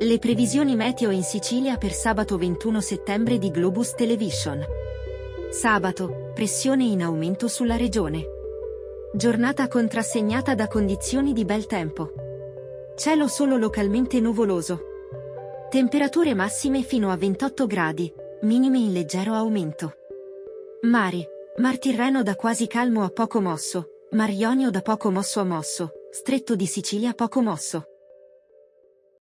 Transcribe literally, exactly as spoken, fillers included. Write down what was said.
Le previsioni meteo in Sicilia per sabato ventuno settembre di Globus Television. Sabato, pressione in aumento sulla regione. Giornata contrassegnata da condizioni di bel tempo. Cielo solo localmente nuvoloso. Temperature massime fino a ventotto gradi, minime in leggero aumento. Mari: Mar Tirreno da quasi calmo a poco mosso, Mar Ionio da poco mosso a mosso, Stretto di Sicilia poco mosso.